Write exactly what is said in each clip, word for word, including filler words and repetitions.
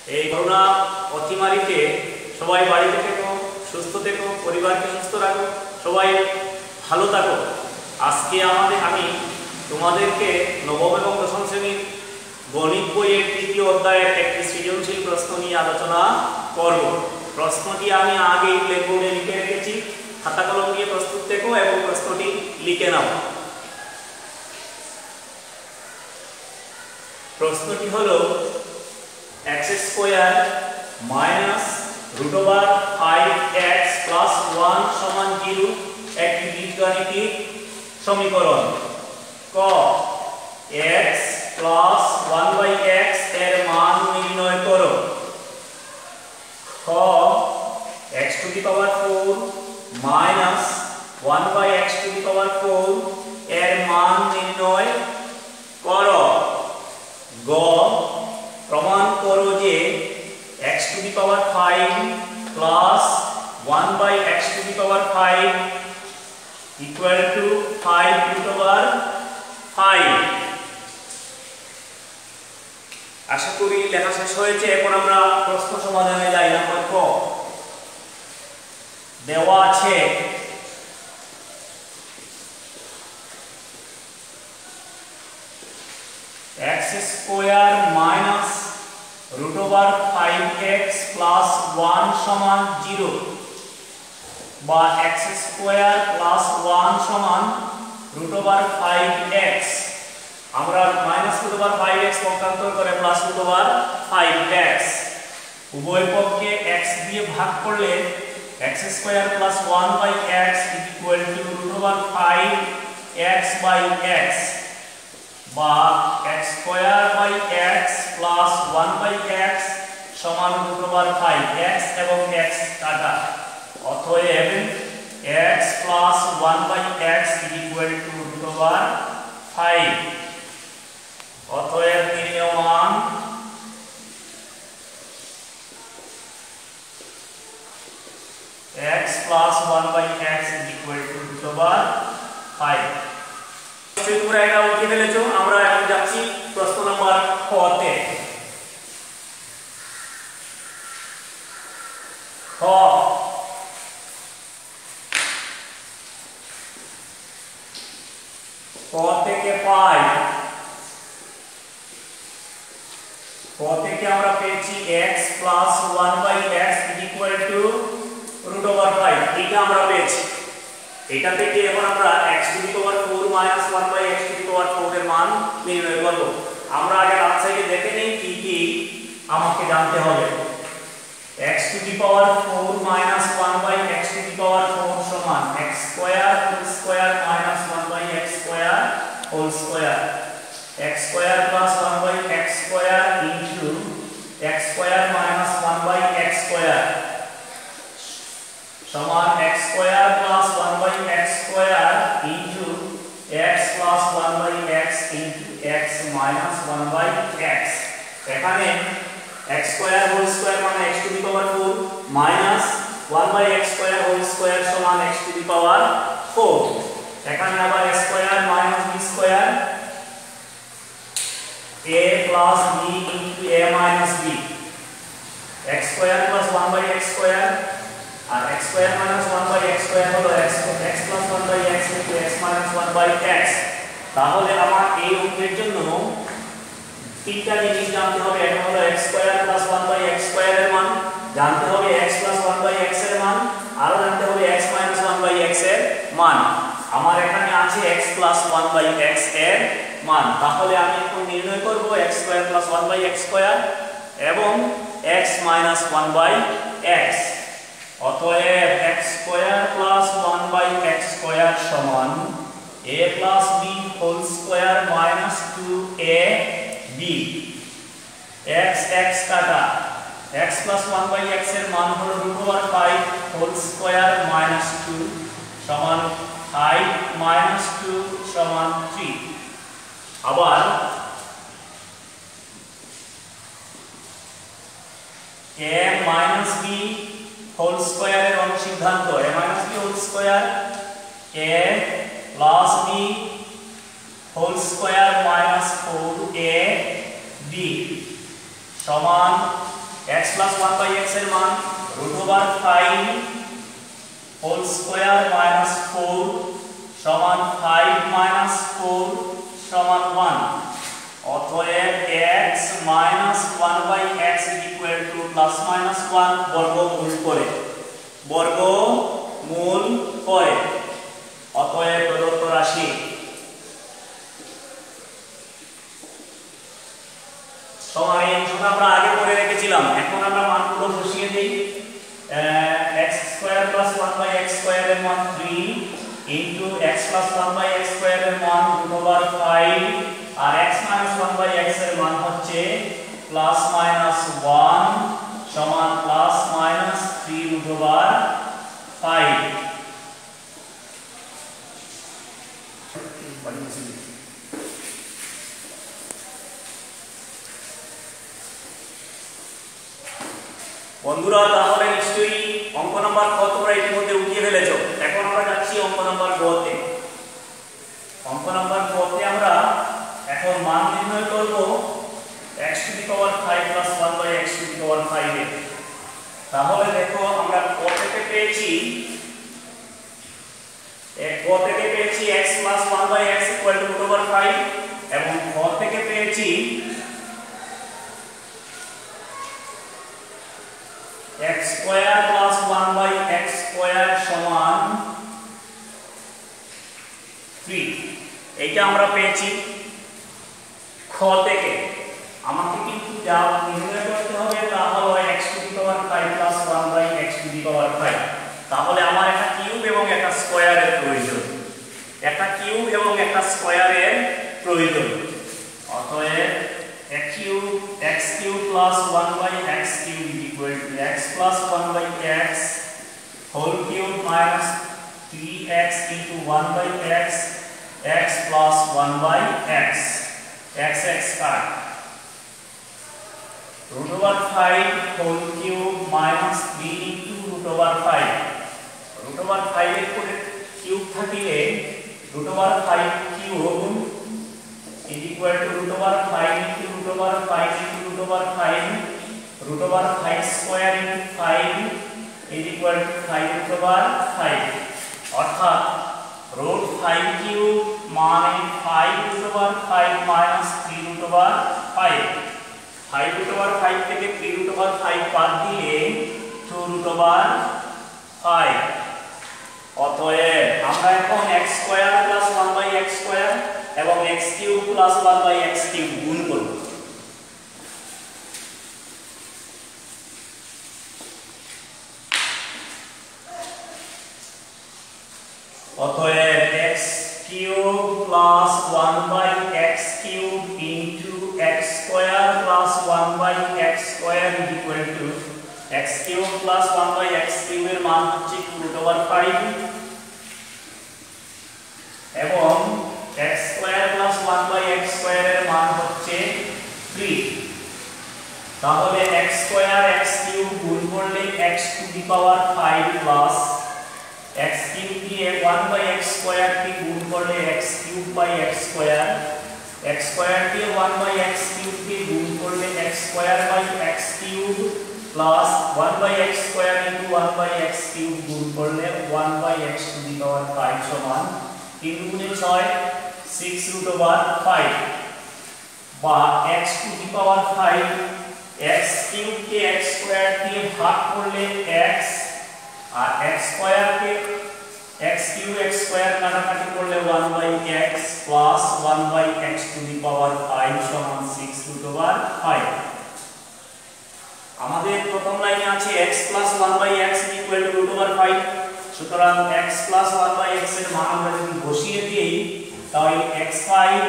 এই করোনা অতিমারিতে সবাই বাড়িতে থেকো, সুস্থ থেকো, পরিবারকে সুস্থ রাখো, সবাই ভালো থাকো। আজকে আমাদের আমি তোমাদেরকে নবম এবং দশম শ্রেণীর গণিত বইয়ের তৃতীয় অধ্যায়ের একটি সৃজনশীল প্রশ্ন নিয়ে আলোচনা করব। প্রশ্নটি আমি আগেই ব্ল্যাকবোর্ডে লিখে রেখেছি, খাতা কলম দিয়ে প্রস্তুত থেকো এবং প্রশ্নটি লিখে নাও। প্রশ্নটি হলো x square minus root over five x plus one সমান জিরো একটি বীজগাণিতিক সমীকরণ। ক x plus one by x এর মান নির্ণয় করো। খ x to the power four minus one by x to the power four এর মান নির্ণয় করো। গ প্রমাণ করো যে x to the power five plus one by x to the power five equal to five root over five. আশা করি লেখা শেষ হয়েছে। এখন আমরা প্রশ্ন সমাধানে যাই। নাম্বার ক দেওয়া আছে x square minus root over five x plus one সমান জিরো বা x স্কয়ার প্লাস ওয়ান সমান রুট ওভার ফাইভ এক্স। আমরা minus root over five x পক্ষান্তর করে plus root over five x, উভয় পক্ষে x দিয়ে ভাগ করলে x square plus one by x is equal to root over five x by x বা x square by x plus one by x সমান root over five. x এবং x কাটা, অতএব x plus one by x is equal to root over five. অতএব নির্ণেয় মান x plus one by x is equal to root over five. তোমরা এটা লিখে ফেলেছো। আমরা এখন যাচ্ছি প্রশ্ন নাম্বার খ তে। খ ক থেকে পাই, ক থেকে আমরা পেয়েছি x plus one by x is equal to root over five. এটা আমরা পেয়েছি। এটা থেকে এখন আমরা x to the power four minus one by x to the power four এর মান নির্ণয় করব। আমরা আগে ডান সাইডে দেখে নেই কি কি আমাকে জানতে হবে। x to the power four minus one by x to the power four সমান x square whole square minus one by x square whole square. x square plus one by x square into x square minus one by x square সমান x square plus one by x square into x plus one by x into x minus one by x. এখানে x square whole square মানে x to the power four minus one by x square whole square সমান x to the power four. এখানে আবার x square minus b square a plus b into a minus b। x square plus one by x square আর x square minus one by x square হলো x x plus one by x into x minus one by x. তাহলে আমার এই অঙ্কের জন্য তিনটা জিনিস জানতে হবে। এটা হলো x square plus one by x square এর মান, জানতে হবে x plus one by x এর মান, আর জানতে হবে x minus one by x এর মান। আমার এখানে আছে x plus one by x এর মান। তাহলে আমি এখন নির্ণয় করব x square plus one by x square এবং x minus one by x. অতএব x square plus one by x square সমান a plus b whole square minus two a b। x x কাটা, x plus one by x এর মান হলো root over five whole square minus two সমান five minus two সমান three. আবার a minus b whole স্কয়ারের অনুসিদ্ধান্ত a minus b whole square a plus b whole square minus four a b সমান x plus one by x এর মান root over five whole square minus four সমান five minus four সমান one। অতএব x minus one by x is equal to plus minus one বর্গমূল করে বর্গমূল করে অতএব প্রদত্ত রাশি সমান এই অংশটা আমরা আগে করে রেখেছিলাম। এখন আমরা মানগুলো বসিয়ে দেই। x square plus one by x square এর মান three into x plus one by x square এর মান root over five R x minus one by x এর মান হচ্ছে plus minus one সমান plus minus three root over five। বন্ধুরা তাহলে নিশ্চয়ই অঙ্ক নাম্বার ক তোমরা ইতিমধ্যে উঠিয়ে ফেলেছো। এখন আমরা যাচ্ছি অঙ্ক নাম্বার গ তে। অঙ্ক নাম্বার গ তে আমরা এখন মান নির্ণয় করব x to the power five plus one by x to the power five এর। তাহলে দেখো আমরা ক থেকে পেয়েছি এক ক থেকে পেয়েছি x plus one by x equal to root over five এবং খ থেকে পেয়েছি x square plus one by x square সমান three। এইটা আমরা পেয়েছি খ থেকে। আমাকে কিন্তু যা নির্ণয় করতে হবে তা হলো x to the power five plus one by x to the power five। তাহলে আমার একটা কিউব এবং একটা স্কয়ারের প্রয়োজন, একটা কিউব এবং একটা স্কয়ারের প্রয়োজন। অতএব x cube x cube plus one by x cube is equal to x plus one by x whole cube minus three x into one by x x plus one by x x x card root over five whole cube minus three into root over five root over five এর পরে cube থাকিলে root over five cube is equal to root over five into root over five into root over five root over five square into five is equal to five root over five অর্থাৎ root five cube মানে five root over five minus three root over five five root over five থেকে three root over five বাদ দিলে two root over five। অতএব আমরা এখন x square plus one by x square এবং x cube plus one by x cube গুণ করব। অতএব x cube plus one by x cube into x square plus one by x square is equal to x cube plus one by x cube এর মান হচ্ছে two root over five এবং x square plus one by x square এর মান হচ্ছে three। তাহলে x square x cube গুণ করলে x to the power five plus x cube দিয়ে one by x square কে গুণ করলে x cube by x square x square দিয়ে one by x cube কে গুণ করলে x square by x cube plus one by x square into one by x cube গুণ করলে one by x to the power five সমান তিন গুণে ছয় six root over five বা x to the power five x cube K x square দিয়ে ভাগ করলে x আর x square কে x cube x square কাটাকাটি করলে one by x plus one by x to the power five সমান six root over five। আমাদের প্রথম লাইনে আছে x plus one by x is equal to root over five। সুতরাং x plus one by x এর মান আমরা যদি বসিয়ে দিই তাহলে x five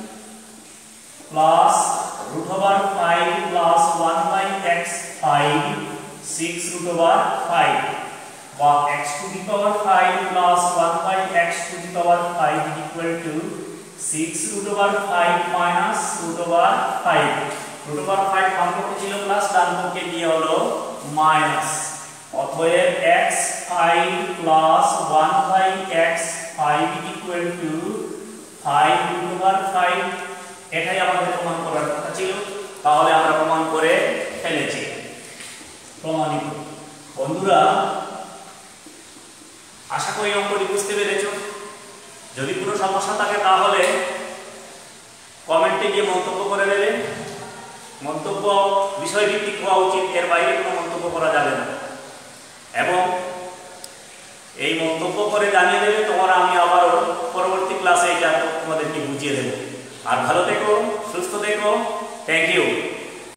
plus root over five plus one by x five six root over five বা x to the power five plus one by x to the power five is equal to six root over five minus root over five root over five বাম পক্ষে ছিল plus ডান পক্ষে দিয়ে হলো minus. অতএব x five plus one by x five is equal to five root over five। এটাই আমাদের প্রমাণ করার কথা ছিল, তাহলে আমরা প্রমাণ করে ফেলেছি। করি অঙ্কটি বুঝতে পেরেছো। যদি কোনো সমস্যা থাকে তাহলে কমেন্টে গিয়ে মন্তব্য করে দেবে। মন্তব্য বিষয়ভিত্তিক হওয়া উচিত, এর বাইরে কোনো মন্তব্য করা যাবে না। এবং এই মন্তব্য করে জানিয়ে দেবে, তোমরা আমি আবারও পরবর্তী ক্লাসে এটা তোমাদেরকে বুঝিয়ে দেবো। আর ভালো থেকো, সুস্থ থেকো। Thank you.